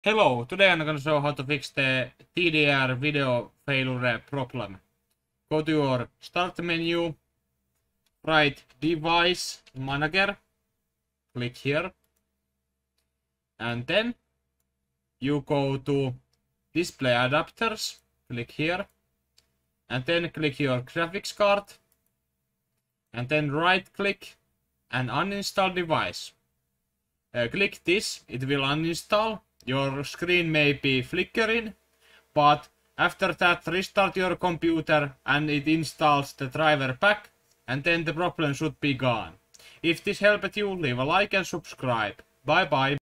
Hello, today I'm gonna show how to fix the TDR video failure problem. Go to your start menu, write device manager, click here, and then you go to display adapters, click here, and then click your graphics card, and then right click and uninstall device. Click this, it will uninstall. Your screen may be flickering, but after that restart your computer and it installs the driver back, and then the problem should be gone. If this helped you, leave a like and subscribe. Bye bye.